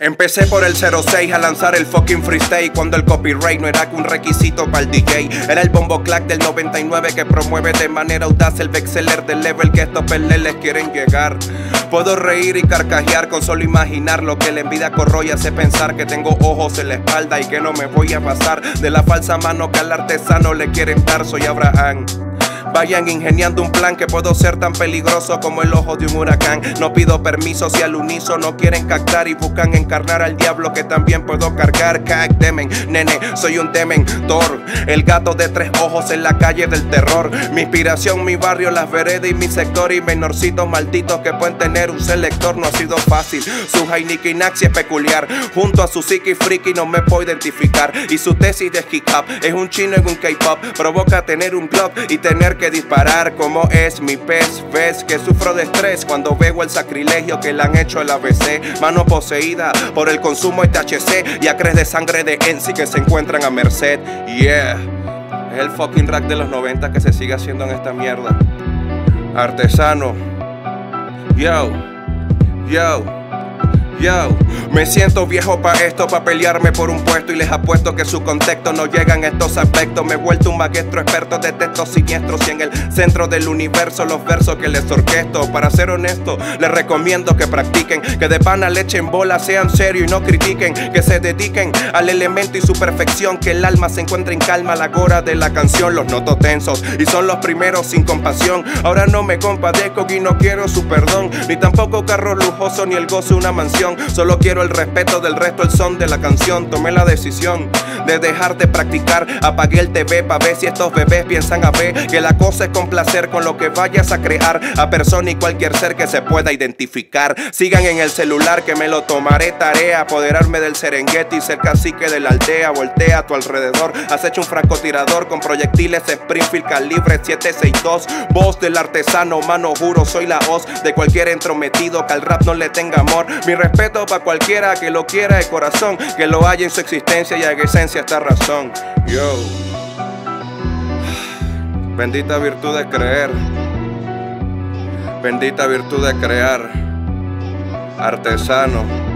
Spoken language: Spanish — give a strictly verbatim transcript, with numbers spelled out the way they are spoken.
Empecé por el cero seis a lanzar el fucking freestyle, cuando el copyright no era que un requisito para el D J. Era el bombo clack del noventa y nueve que promueve de manera audaz el bestseller del level que estos peleles quieren llegar. Puedo reír y carcajear con solo imaginar lo que la envidia corroe y hace pensar que tengo ojos en la espalda y que no me voy a pasar de la falsa mano que al artesano le quieren dar. Soy Abraham. Vayan ingeniando un plan que puedo ser tan peligroso como el ojo de un huracán. No pido permiso si al unísono quieren captar y buscan encarnar al diablo que también puedo cargar. Cac demen, nene, soy un dementor, el gato de tres ojos en la calle del terror. Mi inspiración, mi barrio, las veredas y mi sector, y menorcitos malditos que pueden tener un selector. No ha sido fácil, su Heineken Naxi es peculiar. Junto a su psiqui friki no me puedo identificar, y su tesis de hip hop es un chino en un K-pop. Provoca tener un Glock y tener que disparar. Como es mi pez, ves que sufro de estrés cuando veo el sacrilegio que le han hecho el A B C. Mano poseída por el consumo de T H C y acres de sangre de Enzi que se encuentran a merced. Yeah, es el fucking rap de los noventa que se sigue haciendo en esta mierda. Artesano. Yo, yo, yo. Me siento viejo pa' esto, pa' pelearme por un puesto, y les apuesto que su contexto no llegan estos aspectos. Me he vuelto un maestro experto de textos siniestros y en el centro del universo los versos que les orquesto. Para ser honesto, les recomiendo que practiquen, que de pana le echen bola, sean serios y no critiquen, que se dediquen al elemento y su perfección, que el alma se encuentre en calma a la hora de la canción. Los noto tensos y son los primeros sin compasión. Ahora no me compadezco y no quiero su perdón, ni tampoco carros lujosos ni el gozo de una mansión. Solo quiero el respeto del resto, el son de la canción. Tomé la decisión de dejar de practicar, apagué el T V pa' ver si estos bebés piensan a ver que la cosa es complacer con lo que vayas a crear a persona y cualquier ser que se pueda identificar. Sigan en el celular que me lo tomaré tarea, apoderarme del Serengeti, ser cacique de la aldea. Voltea a tu alrededor, has hecho un francotirador con proyectiles Springfield calibre siete seis dos. Voz del artesano, mano juro, soy la hoz de cualquier entrometido que al rap no le tenga amor. Mi respeto pa' cualquiera que lo quiera de corazón, que lo haya en su existencia y en esencia esta razón. Yo, bendita virtud de creer, bendita virtud de crear. Artesano.